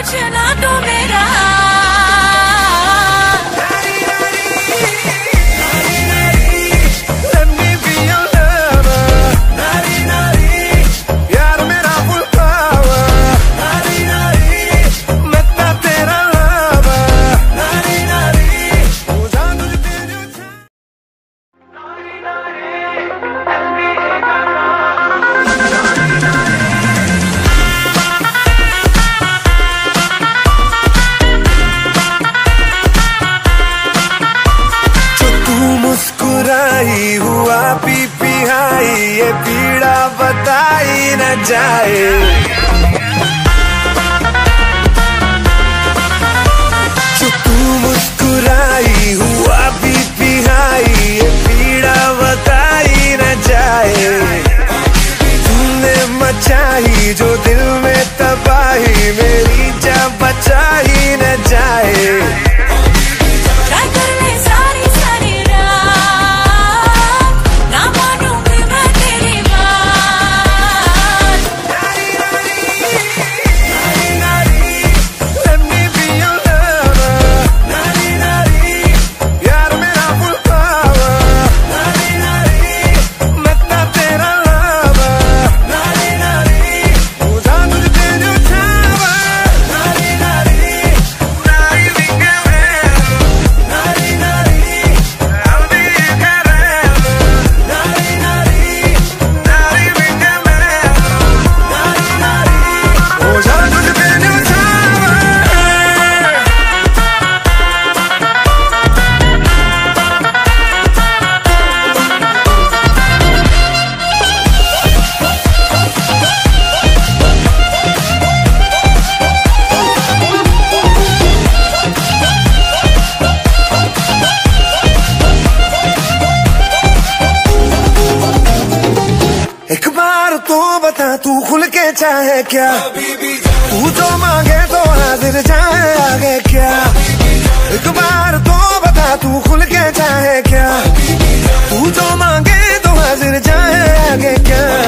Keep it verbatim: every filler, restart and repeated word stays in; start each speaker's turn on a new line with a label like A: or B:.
A: पूछना तो मेरा
B: हुआ पी पी हाई ये पीड़ा बताई न जाए। जो तू मुस्कुराई हुआ पी पी हाई ये पीड़ा बताई न जाए। तूने मचाई जो दिल में तबाही मेरी जान बचाई न जाए। एक बार तो बता तू खुल के चाहे क्या, तू जो मांगे तो हाजिर जाए आगे क्या। एक बार तो बता तू खुल के चाहे क्या, तू जो मांगे तो हाजिर जाए आगे क्या।